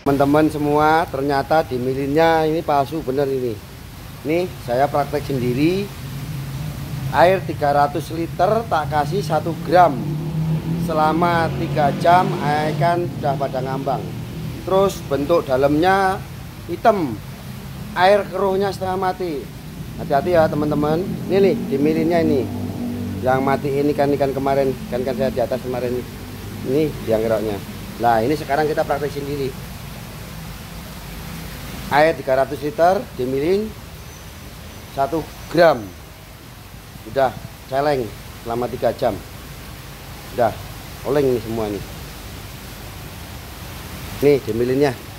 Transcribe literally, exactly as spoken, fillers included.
Teman-teman semua, ternyata dimilinnya ini palsu bener ini. Nih saya praktek sendiri. Air tiga ratus liter tak kasih satu gram. Selama tiga jam ikan sudah pada ngambang. Terus bentuk dalamnya hitam, air keruhnya setengah mati. Hati-hati ya teman-teman. Ini nih dimilinnya ini. Yang mati ini kan ikan kemarin, kan kan saya di atas kemarin ini yang keroknya. Nah ini sekarang kita praktek sendiri. Air tiga ratus liter dimilin satu gram. Udah celeng selama tiga jam. Udah oleng nih semua nih. Nih dimilinnya.